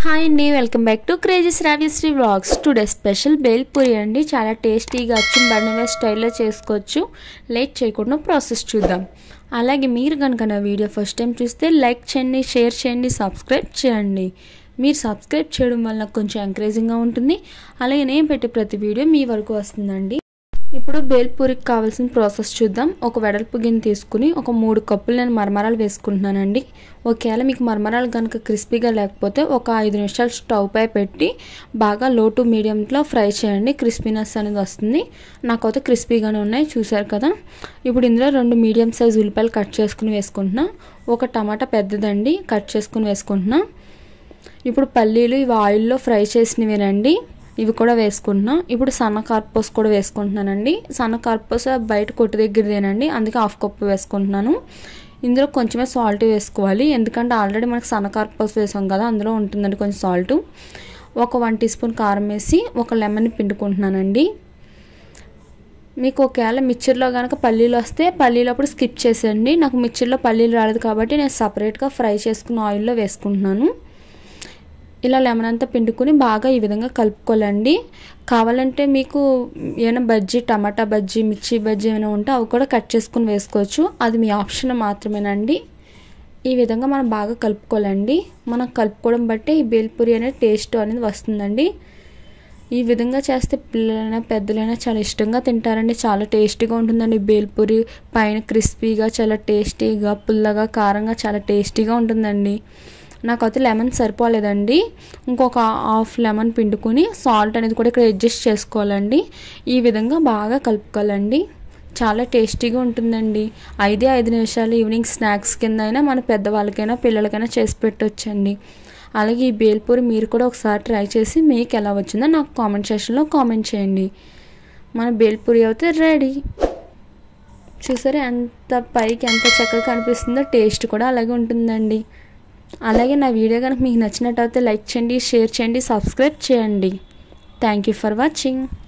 Hi అండి, welcome back to crazy Sravyasri vlogs. Today special bhel puri అండి. చాలా టేస్టీగా అచ్చం బండివే స్టైల్లో చేసుకోవచ్చు. లేట్ చేయకుండా ప్రాసెస్ చూద్దాం. అలాగే మీరు కనుక నా వీడియో ఫస్ట్ టైం చూస్తే లైక్ చేయండి, షేర్ చేయండి, సబ్స్క్రైబ్ చేయండి. మీరు సబ్స్క్రైబ్ చేయడం వల్ల నాకు కొంచెం ఎంకరేజింగ్గా ఉంటుంది. అలాగే నేను పెట్టే ప్రతి వీడియో మీ వరకు వస్తుందండి. ఇప్పుడు బేల్ పూరికి కావాల్సిన ప్రాసెస్ చూద్దాం. ఒక వెడల్పు గిన్నె తీసుకుని ఒక 3 కప్పులు నేను మరమరాలు వేసుకుంటున్నానండి. ఒకవేళ మీకు మరమరాలు కనుక క్రిస్పీగా లేకపోతే ఒక 5 నిమిషాలు స్టవ్ పై పెట్టి బాగా లో టు మీడియంలో ఫ్రై చేయండి. క్రిస్పీనెస్ అనేది వస్తుంది. నాకైతే క్రిస్పీగానే ఉన్నాయి, చూసారు కదా. ఇప్పుడు ఇందులో 2 మీడియం సైజ్ ఉల్లిపాయలు కట్ చేసుకుని వేసుకుంటున్నా. ఒక టమాటా పెద్దదండి కట్ చేసుకుని వేసుకుంటున్నా. ఇప్పుడు పల్లీలు ఇవి ఆయిల్లో ఫ్రై చేసినవేనండి, ఇవి కూడా వేసుకుంటున్నాం. ఇప్పుడు సన్న కార్పూస కూడా వేసుకుంటున్నానండి. సన్న కార్పూస బయట కొట్టు దగ్గరదేనండి, అందుకే 1/2 కప్పు వేసుకుంటున్నాను. ఇందులో కొంచెమే సాల్ట్ వేసుకోవాలి, ఎందుకంటే ఆల్రెడీ మనకు సన్న కార్పూస వేసాం కదా, అందులో ఉంటుందండి కొంచెం సాల్ట్. ఒక 1 టీ స్పూన్ కారం వేసి ఒక లెమన్ పిండుకుంటున్నానండి. మీకు ఒకవేళ మిక్చర్లో కనుక పల్లీలు వస్తే పల్లీలు అప్పుడు స్కిప్ చేసేయండి. నాకు మిక్చర్లో పల్లీలు రాలేదు కాబట్టి నేను సపరేట్గా ఫ్రై చేసుకున్న ఆయిల్లో వేసుకుంటున్నాను. ఇలా లెమన్ అంతా పిండుకొని బాగా ఈ విధంగా కలుపుకోవాలండి. కావాలంటే మీకు ఏమైనా బజ్జీ, టమాటా బజ్జీ, మిర్చి బజ్జీ ఏమైనా ఉంటే అవి కూడా కట్ చేసుకుని వేసుకోవచ్చు. అది మీ ఆప్షన్ మాత్రమేనండి. ఈ విధంగా మనం బాగా కలుపుకోవాలండి. మనం కలుపుకోవడం బట్టి ఈ బేల్ పూరి అనేది టేస్ట్ అనేది వస్తుందండి. ఈ విధంగా చేస్తే పిల్లలైనా పెద్దలైనా చాలా ఇష్టంగా తింటారండి. చాలా టేస్టీగా ఉంటుందండి బేల్ పూరి. పైన క్రిస్పీగా, చాలా టేస్టీగా, పుల్లగా, కారంగా చాలా టేస్టీగా ఉంటుందండి. నాకైతే లెమన్ సరిపోలేదండి, ఇంకొక 1/2 లెమన్ పిండుకొని సాల్ట్ అనేది కూడా ఇక్కడ అడ్జస్ట్ చేసుకోవాలండి. ఈ విధంగా బాగా కలుపుకోవాలండి. చాలా టేస్టీగా ఉంటుందండి. 5 నిమిషాలు ఈవినింగ్ స్నాక్స్ కింద అయినా మన పెద్దవాళ్ళకైనా పిల్లలకైనా చేసి పెట్టొచ్చండి. అలాగే ఈ బేల్ పూరి మీరు కూడా ఒకసారి ట్రై చేసి మీకు ఎలా వచ్చిందో నాకు కామెంట్ సెక్షన్లో కామెంట్ చేయండి. మన బేల్ పూరి అయితే రెడీ. చూసారా ఎంత పైకి ఎంత చక్కగా కనిపిస్తుందో, టేస్ట్ కూడా అలాగే ఉంటుందండి. అలాగే నా వీడియో కనుక మీకు నచ్చినట్టయితే లైక్ చేయండి, షేర్ చేయండి, సబ్స్క్రైబ్ చేయండి. Thank you for watching.